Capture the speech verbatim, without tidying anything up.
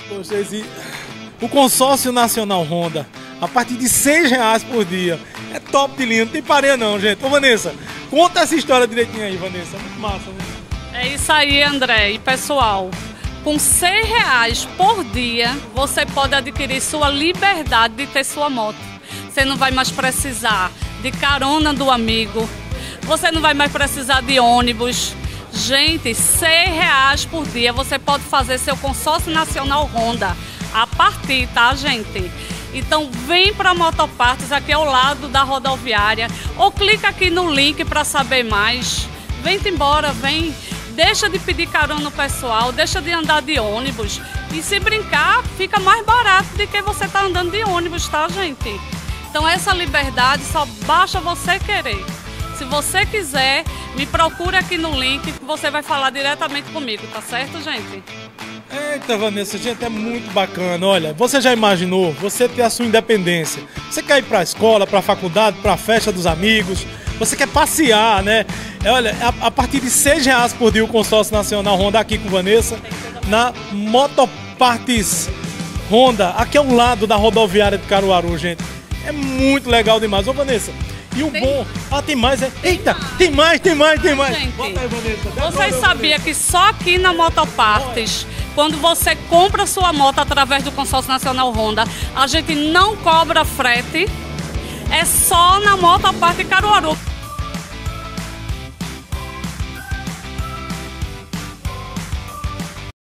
Poxa, esse... O consórcio nacional Honda, a partir de seis reais por dia. É top de linha, não tem pareia não, gente. Ô, Vanessa, conta essa história direitinho aí, Vanessa. Muito massa, né? É isso aí, André. E pessoal, com seis reais por dia, você pode adquirir sua liberdade de ter sua moto. Você não vai mais precisar de carona do amigo, você não vai mais precisar de ônibus. Gente, seis reais por dia você pode fazer seu consórcio nacional Honda a partir, tá, gente? Então vem para Motopartes aqui ao lado da rodoviária ou clica aqui no link para saber mais. Vem-te embora, vem. Deixa de pedir carona no pessoal, deixa de andar de ônibus. E se brincar, fica mais barato do que você tá andando de ônibus, tá, gente? Então essa liberdade só basta você querer. Se você quiser, me procura aqui no link que você vai falar diretamente comigo, tá certo, gente? Eita, Vanessa, gente, é muito bacana. Olha, você já imaginou você ter a sua independência? Você quer ir para a escola, para a faculdade, para a festa dos amigos? Você quer passear, né? Olha, a, a partir de seis reais por dia o consórcio nacional Honda aqui com Vanessa, na Motopartes Honda, aqui ao lado da rodoviária de Caruaru, gente. É muito legal demais. Ô, Vanessa, e o tem... bom... Ah, tem mais, é? Eita, tem mais, tem mais, tem mais. Gente, bota aí, Vanessa. Vocês sabiam que só aqui na Motopartes, quando você compra sua moto através do consórcio nacional Honda, a gente não cobra frete, é só na Motopartes Caruaru.